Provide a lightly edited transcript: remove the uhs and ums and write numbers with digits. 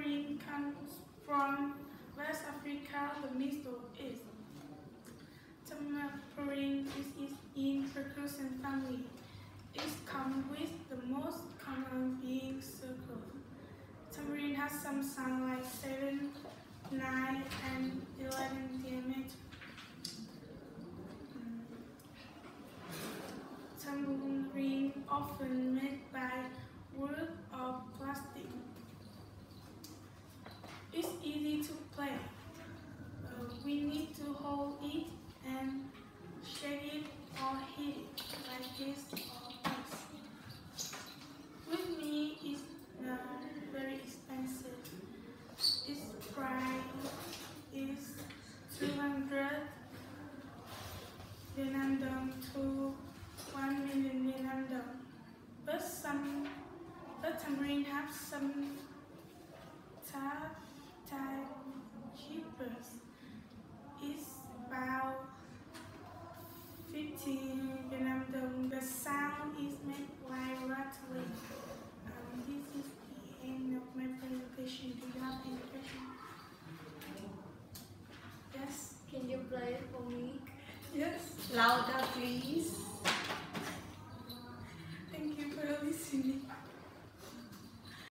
Tamarind comes from West Africa, the Middle East. Tamarind is in percussion family. It comes with the most common being circle. Tamarind has some sound like 7, 9, and 11 diameter. Tamarind often made by wood or plastic. It's easy to play. We need to hold it and shake it or hit it like this or this. With me, it's not very expensive. Its price is 200 Vietnam dong to 1 million Vietnam dong. But Tamarind have some type cheaper. It's about 15 Vietnam dong. The sound is made like rattling. This is the end of my presentation. Do you have any questions? Yes? Can you play it for me? Yes. Louder, please.